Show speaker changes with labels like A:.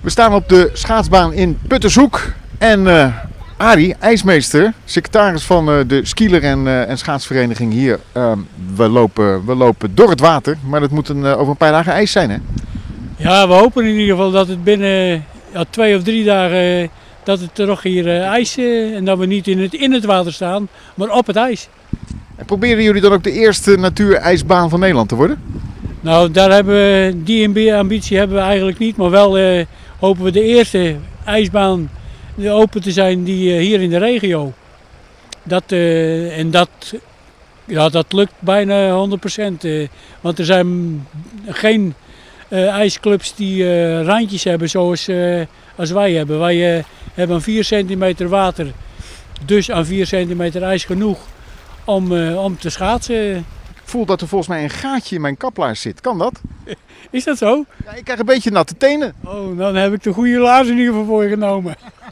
A: We staan op de schaatsbaan in Puttershoek en Arie, ijsmeester, secretaris van de skieler en schaatsvereniging hier. We lopen door het water, maar dat moet over een paar dagen ijs zijn, hè?
B: Ja, we hopen in ieder geval dat het binnen 2 of 3 dagen dat het er nog hier ijs en dat we niet in het water staan, maar op het ijs.
A: En proberen jullie dan ook de eerste natuurijsbaan van Nederland te worden?
B: Nou, daar hebben we, die ambitie hebben we eigenlijk niet, maar wel hopen we de eerste ijsbaan open te zijn die hier in de regio. Dat lukt bijna 100%. Want er zijn geen ijsclubs die randjes hebben zoals als wij hebben. Wij hebben aan 4 centimeter water, dus aan 4 centimeter ijs genoeg om te schaatsen.
A: Ik voel dat er volgens mij een gaatje in mijn kaplaars zit. Kan dat?
B: Is dat zo?
A: Ja, ik krijg een beetje natte tenen.
B: Oh, dan heb ik de goede laars in ieder geval voor je genomen.